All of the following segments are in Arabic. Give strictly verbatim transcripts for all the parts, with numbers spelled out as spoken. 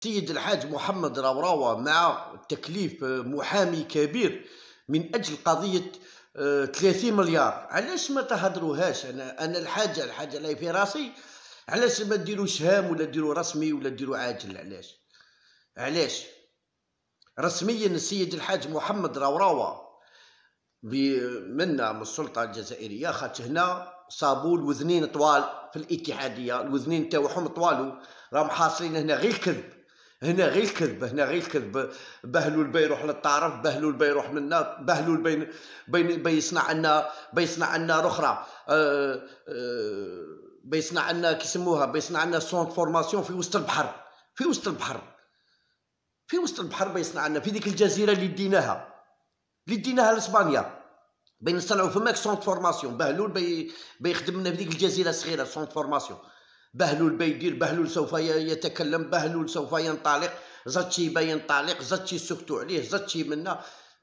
السيد الحاج محمد راوراوة مع تكليف محامي كبير من أجل قضية ثلاثين مليار. علاش ما تهضروهاش؟ أنا أنا الحاجة الحاجة اللي في راسي، علاش ما ديروش هام ولا ديروا رسمي ولا ديروا عاجل؟ علاش علاش رسميا السيد الحاج محمد راوراوة منا من السلطة الجزائرية، خاطر هنا صابوا الوذنين طوال في الاتحادية، الوذنين تاعهم طوالو، راهم حاصلين هنا غير الكذب، هنا غير الكذب، هنا غير الكذب. بهلول بي يروح للطرف، بهلول بي يروح منا، بهلول بين بين بيصنع لنا بيصنع لنا اخرى، أه أه بيصنع لنا كيسموها، بيصنع لنا سونت فورماسيون في وسط البحر، في وسط البحر، في وسط البحر بيصنع لنا في ديك الجزيرة اللي ديناها اللي ديناها لاسبانيا، بنصنعوا فماك سونت فورماسيون. بهلول بي بيخدم لنا في ديك الجزيرة الصغيرة سونت فورماسيون. بهلول بيدير، بهلول سوف يتكلم، بهلول سوف ينطلق، زاتشي بينطلق، زاتشي سكتوا عليه، زاتشي منا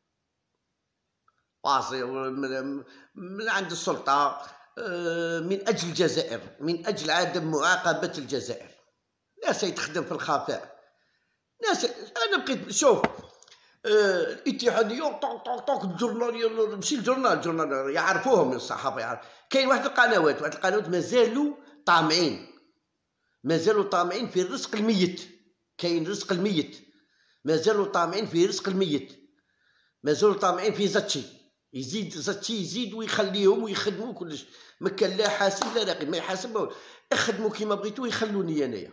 واصي من عند السلطة من أجل الجزائر، من أجل عدم معاقبة الجزائر. ناس يتخدم في الخفاء، ناس. أنا بقيت شوف الاتحادية طوق طوق طوق الجورنال، ماشي الجورنال، الجورنال يعرفوهم الصحافة، يعرف. كاين واحد القنوات، واحد القنوات مازالوا طامعين، مازالوا طامعين في الرزق الميت. كاين رزق الميت، مازالوا طامعين في رزق الميت، مازالوا طامعين في زاتشي، يزيد زاتشي يزيد ويخليهم ويخدموا كلش. ما كان لا حاسب لا راقب، ما يحاسب، اخدموا كيما بغيتو، يخلوني انايا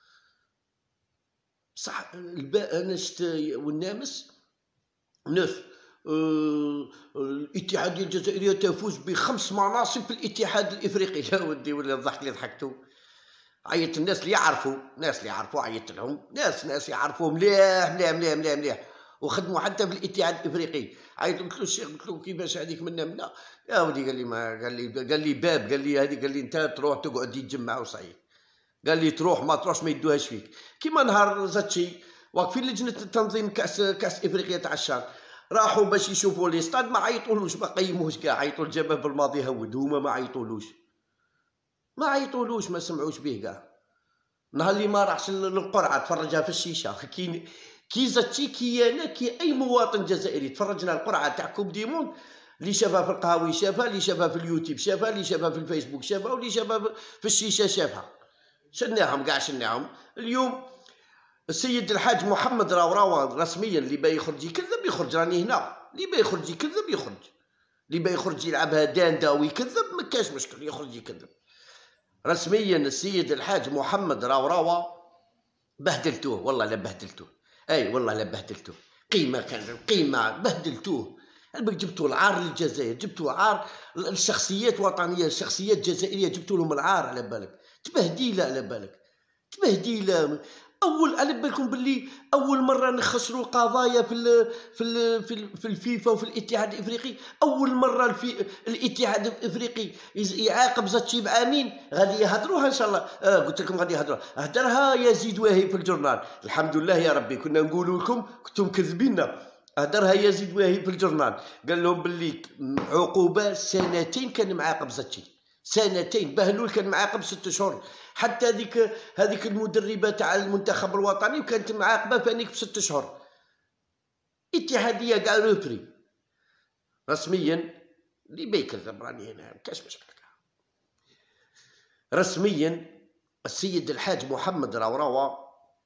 صح. الباء انا شت والنامس ناس أه الاتحادية الجزائرية تفوز بخمس مناصب في الاتحاد الافريقي. يا ودي ولا الضحك اللي ضحكتو. عيط الناس اللي يعرفوا، ناس اللي يعرفوا عيط لهم، ناس ناس يعرفوا مليح مليح مليح مليح مليح، وخدموا حتى في الاتحاد الافريقي. عيط قلت له الشيخ، قلت له كيفاش هذيك منا منا؟ يا ودي قال لي ما قال لي قال لي باب، قال لي هذه، قال لي انت تروح تقعد يتجمع وصعيب، قال لي تروح ما تروحش ما يدوهاش فيك. كيما نهار زاتشي واقفين لجنة تنظيم كاس كاس افريقيا تاع الشان، راحوا باش يشوفوا لي ستاد، ما عيطولوش، ما قيموهش كاع، عيطوا الجباب بالماضي هود، هما ما عيطولوش، ما عيطولوش، ما سمعوش به كاع. نهار اللي ما راحش للقرعه تفرجها في الشيشه، كي كي زاتشي كي انا كي اي مواطن جزائري تفرجنا القرعه تاع كوب ديموند، اللي شافها في القهاوي شافها، اللي شافها في اليوتيوب شافها، اللي شافها في الفيسبوك شافها، واللي شافها في الشيشه شافها. شناهم كاع شناهم. اليوم السيد الحاج محمد راوراوة رسميا اللي باي يخرج يكذب يخرج، راني هنا، اللي باي يخرج يكذب يخرج، اللي باي يخرج يلعبها داندا ويكذب ما كاش مشكل، يخرج يكذب. رسميا السيد الحاج محمد راوراوة بهدلتوه، والله لا بهدلتوه، اي والله لا بهدلتوه، قيمه كان قيمه بهدلتوه. جبتوا العار للجزائر، جبتوا عار الشخصيات وطنيه، الشخصيات الجزائريه جبتوا لهم العار، على بالك تبهديله، على بالك تبهديله. اول على بالكم باللي اول مره نخسروا قضايا في ال في ال في, ال في الفيفا وفي الاتحاد الافريقي، اول مره الفي الاتحاد الافريقي يعاقب زاتشي بعامين، غادي يهضروها ان شاء الله. آه قلت لكم غادي يهضروها، هدرها يزيد واهي في الجورنال. الحمد لله يا ربي، كنا نقولوا لكم كنتم كذبينا. هدرها يزيد واهي في الجورنال، قال لهم باللي عقوبه سنتين كان معاقب زاتشي، سنتين. بهلول كان معاقب ست شهور، حتى هذيك هذيك المدربه تاع المنتخب الوطني وكانت معاقبه فانيك بست شهور. اتحاديه كاع روبري رسميا اللي بيكذب، راني هنا مكاش مشكل. رسميا السيد الحاج محمد راوراوة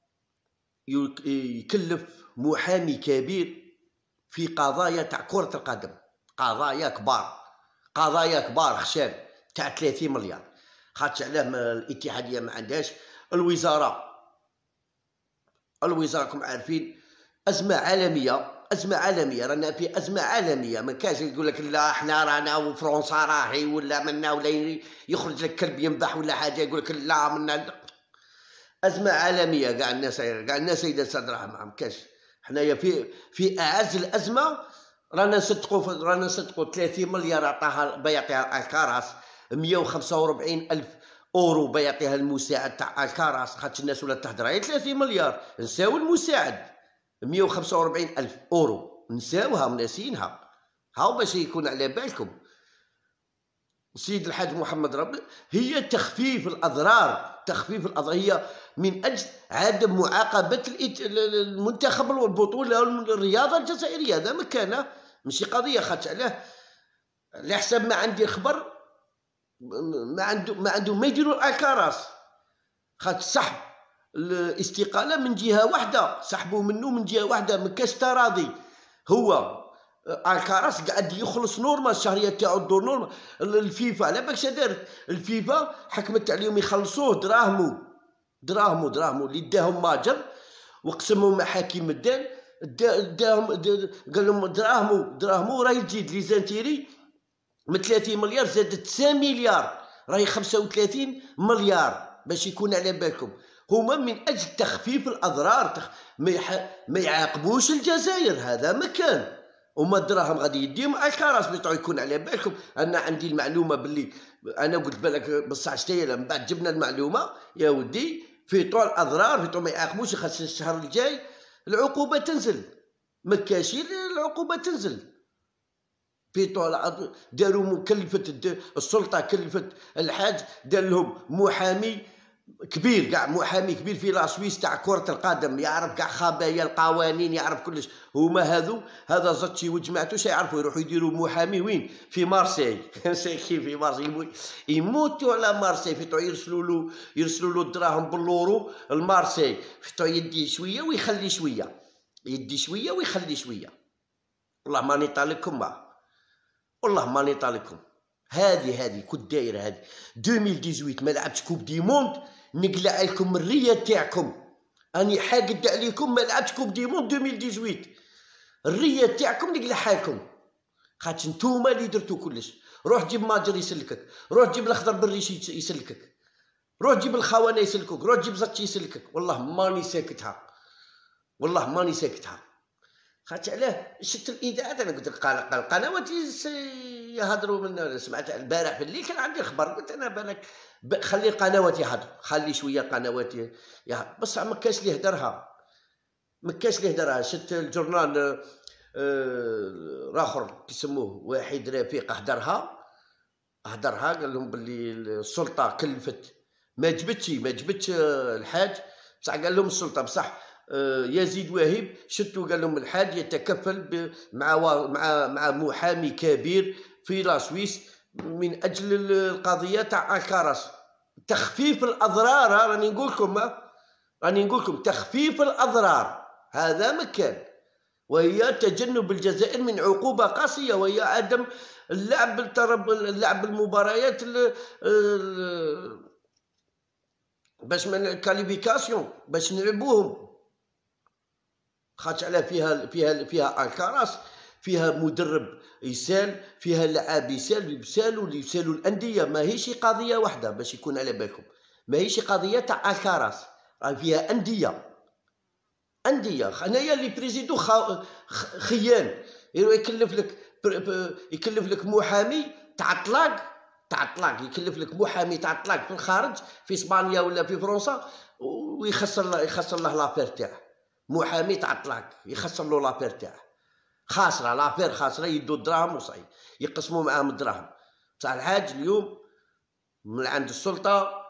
يكلف محامي كبير في قضايا تاع كرة القدم، قضايا كبار، قضايا كبار خشان تاع ثلاثين مليار. خاطش علاه الاتحاديه ما عندهاش الوزاره، الوزاره راكم عارفين ازمه عالميه، ازمه عالميه، رانا في ازمه عالميه. ما كاش يقول لك لا احنا رانا وفرنسا راهي ولا منا، ولا يخرج لك كلب ينبح ولا حاجه يقول لك لا منا. ازمه عالميه، كاع الناس كاع الناس يدير صدرها، ما كاش. حنايا في في اعز الازمه رانا نصدقوا، رانا نصدقوا ثلاثين مليار عطاها بيعطيها الكاراس، مية وخمسة وأربعين ألف اورو بيعطيها المساعد تاع الكاراس. خاطش الناس ولا تهضر على ثلاثين مليار، نساو المساعد مية وخمسة وأربعين ألف اورو، نساوها وناسينها. هاو باش يكون على بالكم. السيد الحاج محمد ربي هي تخفيف الاضرار تخفيف الأضرار، هي من أجل عدم معاقبة المنتخب والبطولة الرياضة الجزائرية. هذا مكانه ماشي قضية. خاطر علاه على حسب ما عندي خبر ما عنده ما عنده ما يديروا الكراس. خاطر سحب الاستقالة من جهة واحدة، سحبوا منه من جهة واحدة، ما كاش تراضي. هو الكراس قاعد يخلص نورمال، الشهريه تاعو الدور نورمال. الفيفا على بالكش دارت الفيفا، حكمت عليهم يخلصوه دراهمو دراهمو دراهمو اللي داهم ماجر وقسمهم محاكم الدان، داهم قال لهم دراهمو دراهمو راهي تزيد لي زانتيري من ثلاثين مليار زادت تسعة مليار، راهي خمسة وثلاثين مليار باش يكون على بالكم. هما من اجل تخفيف الاضرار، تخ... ما, يح... ما يعاقبوش الجزائر، هذا مكان. وما الدراهم غادي يديهم الكراس باش يكون على بالكم. انا عندي المعلومه باللي انا قلت بالك بصح شتيلا من بعد جبنا المعلومه يا ودي في طول الاضرار، في طول ما يعاقبوش. خاص الشهر الجاي العقوبه تنزل، ما كاشي العقوبه تنزل. في طول داروا مكلفه السلطه، كلفت الحاج، دار لهم محامي كبير كاع، محامي كبير في لا سويس تاع كرة القدم، يعرف كاع خبايا القوانين، يعرف كلش. هما هذو هذا زاتشي وجماعته شي يعرفوا يروحوا يديروا محامي وين؟ في مارسي. ساكي في مارسي، يموتوا على مارسي. في طو يرسلوا له يرسلوا له الدراهم باللورو المارسي، في طو يدي شويه ويخلي شويه، يدي شويه ويخلي شويه. والله ماني طالقكم ما والله ماني طالقكم. هذه هذه كنت دايره هذه ألفين وثمانية ما لعبتش كوب دي موند، نقلع لكم الريه تاعكم. اني حاقد عليكم ما لعبتش كوب دي موند ألفين وثمانية، الريه تاعكم نقلعها لكم. خاطر نتوما اللي درتو كلش. روح جيب ماجر يسلكك، روح جيب الاخضر بالريش يسلكك، روح جيب الخونه يسلكوك، روح جيب زاتشي يسلكك. والله ماني ساكتها، والله ماني ساكتها. خاطر علاه شفت الاذاعات. انا قلت لك القنوات يهضروا من سمعت البارح في الليل كان عندي خبر، قلت انا بالك خلي القنوات يهضروا، خلي شويه قنوات يهضروا. بصح ما كاش اللي يهدرها، ما كاش اللي يهدرها. شفت الجورنال راخر كيسموه وحيد رفيق هدرها هدرها قال لهم باللي السلطه كلفت، ما جبتش ما جبتش الحاج، بصح قال لهم السلطه بصح يزيد وهيب شتو قال لهم الحاج يتكفل مع مع مع محامي كبير في لا سويس من اجل القضيه تاع الكراس. تخفيف الاضرار، راني نقول لكم راني نقول لكم تخفيف الاضرار هذا مكان، وهي تجنب الجزائر من عقوبه قاسيه، وهي عدم اللعب الترب اللعب المباريات باش من الكاليفيكاسيون باش نلعبوهم. خاطر على فيها فيها فيها الكراس، فيها مدرب يسال، فيها لعاب يسال يسالوا اللي يسالوا الانديه. ماهيش قضيه واحده باش يكون على بالكم، ماهيش قضيه تاع الكراس، راه فيها انديه انديه. انايا اللي بريزيدو خيان يكلف لك يكلف لك محامي تاع الطلاق تاع الطلاق، يكلف لك محامي تاع الطلاق في الخارج في اسبانيا ولا في فرنسا، ويخسر يخسر له لافير تاعه. محامي تاع الطلاق يخسر له لافير تاعه، خاسره لافير خاسره، يدو الدراهم وصاي يقسموا معاهم الدراهم. بصح الحاج اليوم من عند السلطه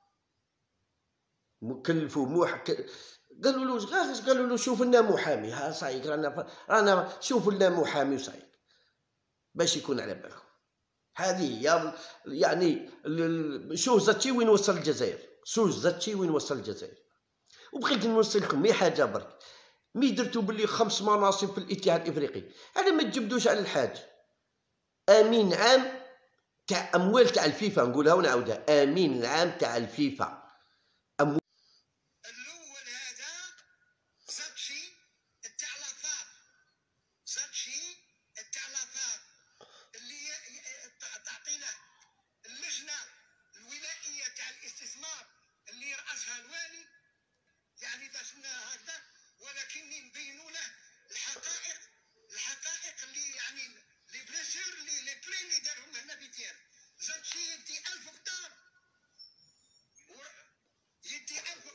مكلفوا موح قالوا له غاش قالوا له شوف لنا محامي، ها صايك رانا رانا شوف لنا محامي وصايك باش يكون على بالكم. هذه هي يعني شوف زاتشي وين وصل الجزائر، شوف زاتشي وين وصل الجزائر. وبغيت نوصل لكم مي حاجه برك، مي درتو باللي خمس مناصب في الاتحاد الافريقي، على ما تجبدوش على الحاج امين عام تاع اموال تاع الفيفا. نقولها ونعاودها، امين العام تاع الفيفا. أموال الاول هذا زاتشي تاع لافار، زاتشي تاع لافار اللي تعطينا اللجنه الولائيه تاع الاستثمار اللي يرأسها الوالي، يعني درسنا هكذا، ولكن نبينوا له الحقائق الحقائق اللي يعني لي بليسير اللي لي بلين اللي دارهم هنا بيتير. زاتشي يدي ألف هكتار يدي ألف